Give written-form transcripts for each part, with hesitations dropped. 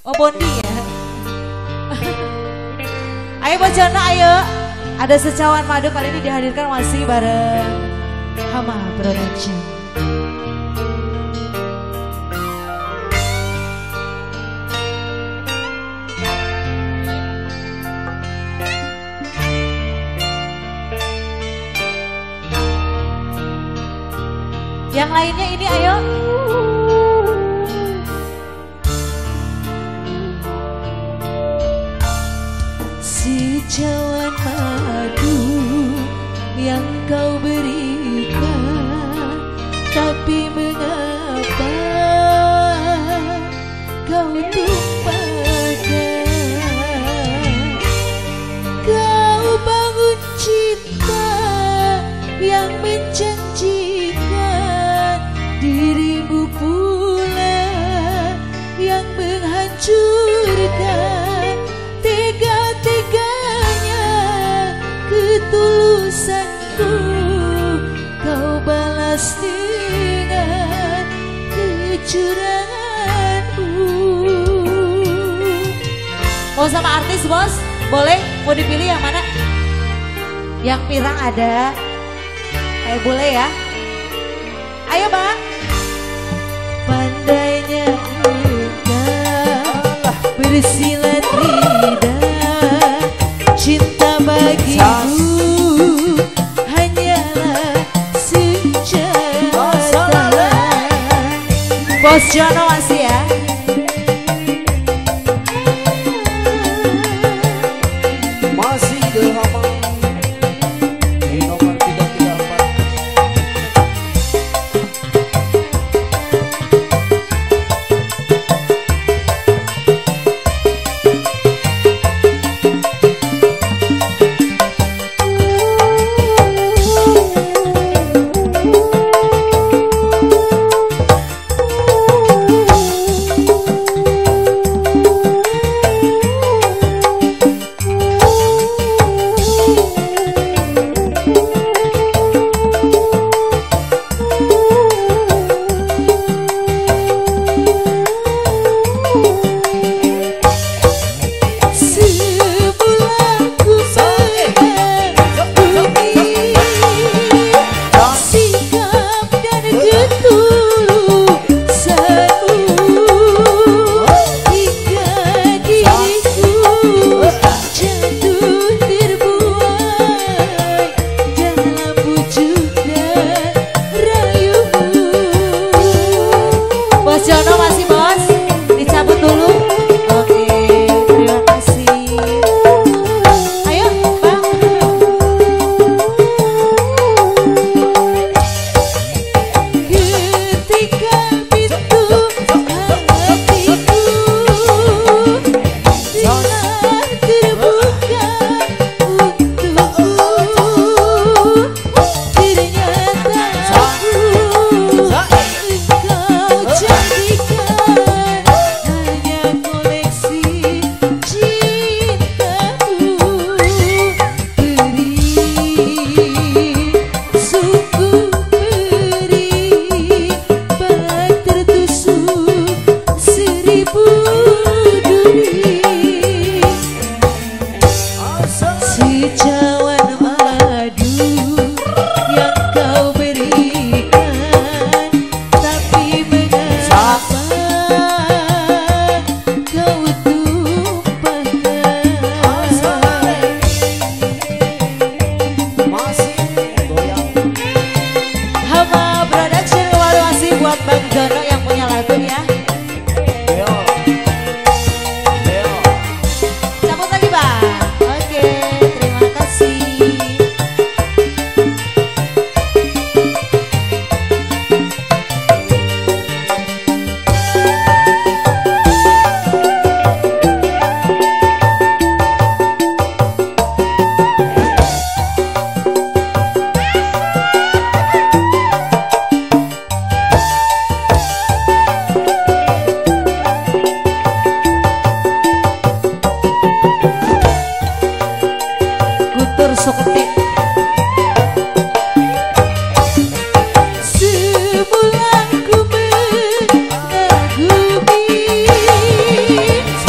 Oh Bondi ya. Ayo Bojono ayo. Ada secawan madu kali ini dihadirkan masih bareng Hama Production. Yang lainnya ini ayo. Secawan madu yang kau berikan, tapi mengapa kau tumpahkan? Kau bangun cinta yang menjanjikan, dirimu pula yang menghancurkan. Tega-teganya ketulusanku kau balas dengan kecuranganmu. Mau sama artis bos? Boleh? Mau dipilih yang mana? Yang pirang ada. Boleh ya? Ayo bang. Pandainya engkau bersilat lidah, cinta bagimu hanyalah senjata. Bos Jono masih ya. Masih Hama di nomor 334. Jono masih bos, dicabut dulu. Oke, terima kasih. Ayo bang. Ketika pintu hatiku telah terbuka untukku, ternyata secawan madu yang kau berikan, tapi mengapa kau tumpahkan? Masih goyang. Hama Production evaluasi buat Bang Jono yang punya lagu ya. Beo. Beo. Cabut lagi bang. Oke, terima kasih. Gutur Sukti. Semula ku mengagumi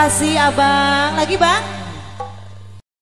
kasih abang. Lagi bang.